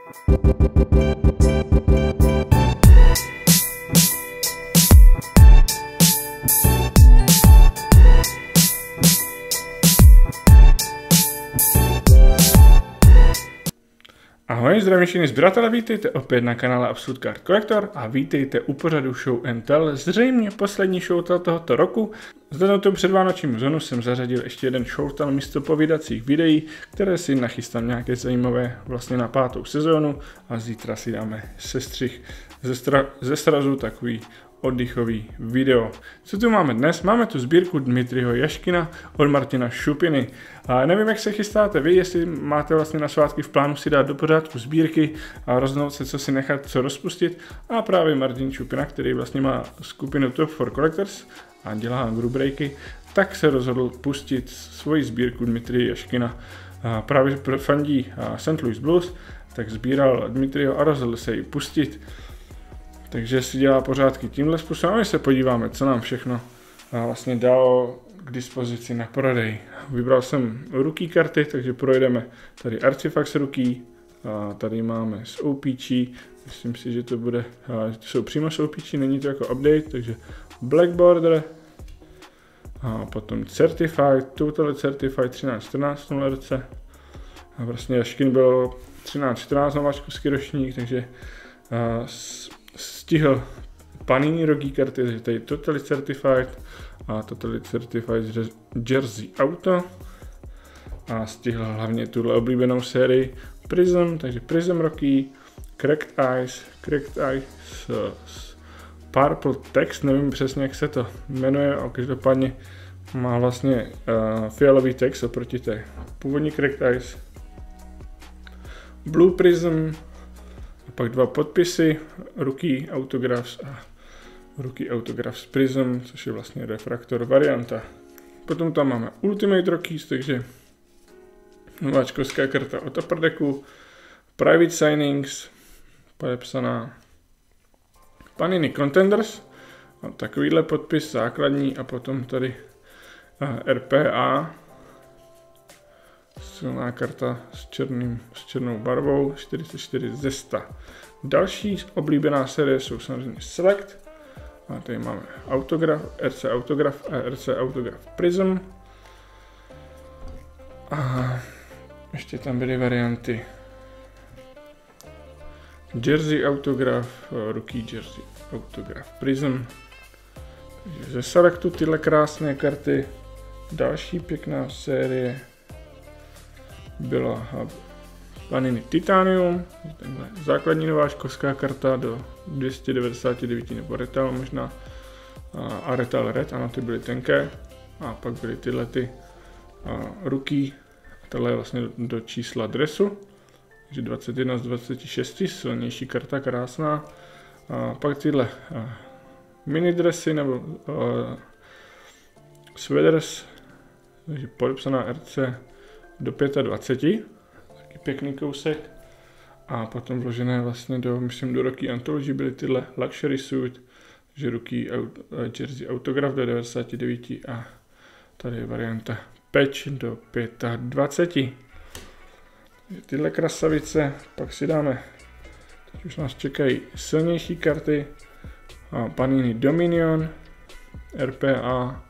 Ahoj, zdravím všichni sběratele, vítejte opět na kanále Absurd Card Collector a vítejte u pořadu Show and Tell, zřejmě poslední Show Tell tohoto roku. Vzhledem k tomu předvánočnímu zónu jsem zařadil ještě jeden Show Tell místo povídacích videí, které si nachystám nějaké zajímavé vlastně na 5. sezónu a zítra si dáme sestřih ze srazu takový oddychový video. Co tu máme dnes? Máme tu sbírku Dmitriho Jaškina od Martina Šupiny. A nevím, jak se chystáte vy, jestli máte vlastně na svátky v plánu si dát do pořádku sbírky a rozhodnout se, co si nechat, co rozpustit. A právě Martin Šupina, který vlastně má skupinu Top 4 Collectors a dělá grubreaky, tak se rozhodl pustit svoji sbírku Dmitrija Jaškina. A právě fandí St. Louis Blues, tak sbíral Dmitriho a rozhodl se ji pustit. Takže si dělá pořádky tímhle způsobem a my se podíváme, co nám všechno vlastně dalo k dispozici na prodej. Vybral jsem rookie karty, takže projdeme tady Artifacts rookie, a tady máme z OPG, myslím si, že to bude, jsou přímo z OPG, není to jako update, takže Black Border, a potom Certified, Totally Certified 13-14 LRC, a vlastně Jaškin byl 13-14 nováčkovský ročník, takže stihl Panini rookie karty, takže tady Totally Certified a Totally Certified Jersey Auto a stihl hlavně tuhle oblíbenou sérii Prism, takže Prism rookie, Cracked Eyes s Purple Text, nevím přesně, jak se to jmenuje, ale každopádně má vlastně fialový text oproti té původní Cracked Eyes, Blue Prism, a pak dva podpisy, Rookie Autographs a Rookie Autographs Prism, což je vlastně refraktor varianta. Potom tam máme Ultimate Rookies, takže nováčkovská karta od Upper Decku, Private Signings, podepsaná Panini Contenders, a takovýhle podpis základní a potom tady RPA, silná karta s černou barvou, 44 ze 100. Další oblíbená série jsou samozřejmě Select. A tady máme Autograph, RC Autograph a RC Autograph Prism. A ještě tam byly varianty Jersey Autograph, Rookie Jersey Autograph Prism. Takže ze Selectu tyhle krásné karty. Další pěkná série byla Panini Titanium, základní nováčkovská karta do 299 nebo Retail možná, a Retail Red, ano, ty byly tenké, a pak byly tyhle ty rookie, tohle je vlastně do čísla dresu, takže 21 z 26, silnější karta, krásná, a pak tyhle mini dresy nebo sweaters, takže podepsaná RC do 25, taky pěkný kousek, a potom vložené vlastně do Rookie Anthology byly tyhle Luxury Suit, že Rookie Jersey Autograph do 99 a tady je varianta Patch do 25. Tyhle krasavice, pak si dáme, teď už nás čekají silnější karty, Panini Dominion, RPA,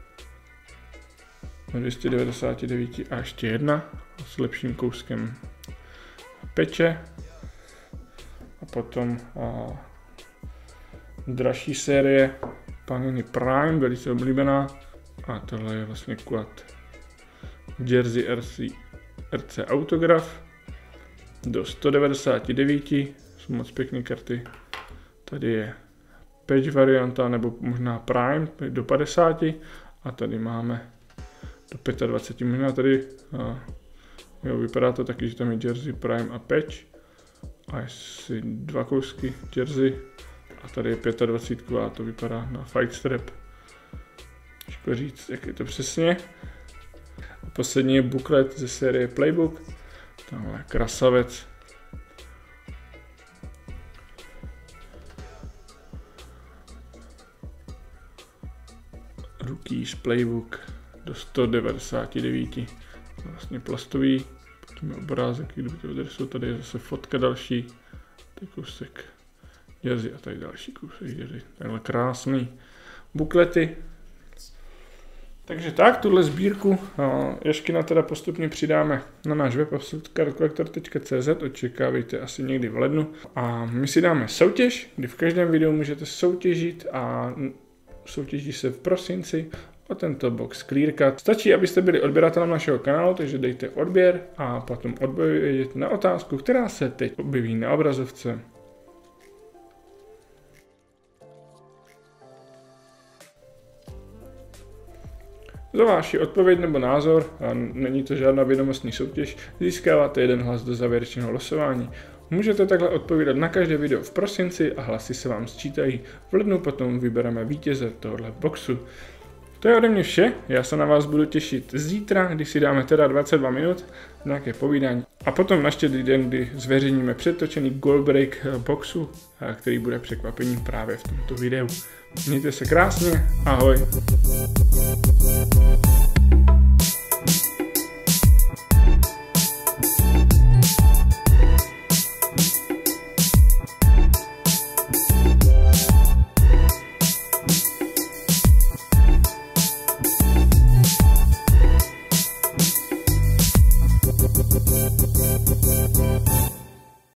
299 a ještě jedna s lepším kouskem peče, a potom dražší série Panini Prime, velice oblíbená, a tohle je vlastně klad Jersey RC Autograph do 199, jsou moc pěkné karty. Tady je patch varianta nebo možná Prime do 50 a tady máme do 25, možná tady, jo, vypadá to taky, že tam je Jersey Prime a Patch a asi dva kousky Jersey a tady je 25 a to vypadá na Fight Strap. Těžko říct, jak je to přesně. A poslední je booklet ze série Playbook, tamhle krasavec. Rookies Playbook do 199, vlastně plastový, Tam je obrázek, kdyby to adresu, tady je zase fotka další, tady kousek jazy a tady další kousek jazy. Takhle krásný buklety. Takže tak, tuhle sbírku Ješkina teda postupně přidáme na náš web absurdcardcollector.cz, očekávejte asi někdy v lednu. A my si dáme soutěž, kdy v každém videu můžete soutěžit a soutěží se v prosinci o tento box Clearcut. Stačí, abyste byli odběratelem našeho kanálu, takže dejte odběr a potom odpovědět na otázku, která se teď objeví na obrazovce. Za vaši odpověď nebo názor, a není to žádná vědomostní soutěž, získáváte 1 hlas do závěrečného losování. Můžete takhle odpovídat na každé video v prosinci a hlasy se vám sčítají. V lednu potom vybereme vítěze tohoto boxu. To je ode mě vše, já se na vás budu těšit zítra, když si dáme teda 22 minut, nějaké povídání. A potom na Štědrý den, kdy zveřejníme předtočený goal break boxu, který bude překvapením právě v tomto videu. Mějte se krásně, ahoj.